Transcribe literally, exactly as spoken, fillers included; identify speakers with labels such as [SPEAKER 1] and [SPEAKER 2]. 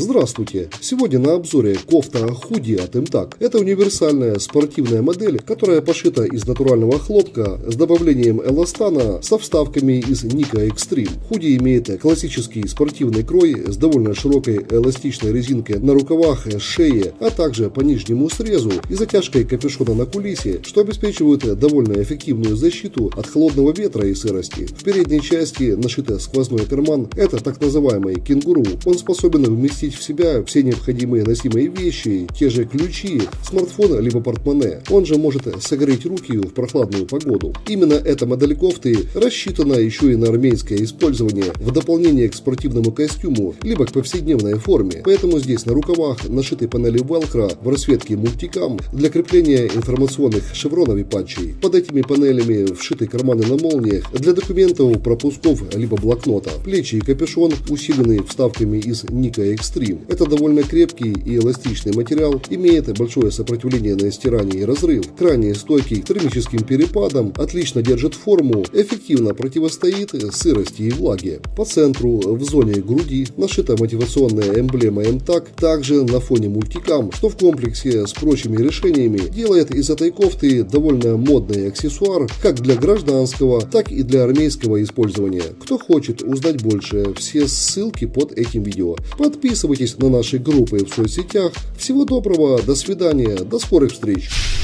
[SPEAKER 1] Здравствуйте! Сегодня на обзоре кофта худи от Имтак. Это универсальная спортивная модель, которая пошита из натурального хлопка с добавлением эластана со вставками из Nike Extreme. Худи имеет классический спортивный крой с довольно широкой эластичной резинкой на рукавах, шее, а также по нижнему срезу и затяжкой капюшона на кулисе, что обеспечивает довольно эффективную защиту от холодного ветра и сырости. В передней части нашит сквозной карман. Это так называемый кенгуру. Он способен вместить в себя все необходимые носимые вещи, те же ключи, смартфон либо портмоне. Он же может согреть руки в прохладную погоду. Именно эта модель кофты рассчитана еще и на армейское использование в дополнение к спортивному костюму, либо к повседневной форме. Поэтому здесь на рукавах нашиты панели Velcro в расцветке мультикам для крепления информационных шевронов и патчей. Под этими панелями вшиты карманы на молниях для документов, пропусков либо блокнота. Плечи и капюшон усилены вставками из Nike Extreme. Это довольно крепкий и эластичный материал, имеет большое сопротивление на стирание и разрыв, крайне стойкий к термическим перепадам, отлично держит форму, эффективно противостоит сырости и влаге. По центру в зоне груди нашита мотивационная эмблема Имтак, также на фоне мультикам, что в комплексе с прочими решениями делает из этой кофты довольно модный аксессуар как для гражданского, так и для армейского использования. Кто хочет узнать больше, все ссылки под этим видео. Подписывайтесь на наши группы в соцсетях. Всего доброго, до свидания, до скорых встреч!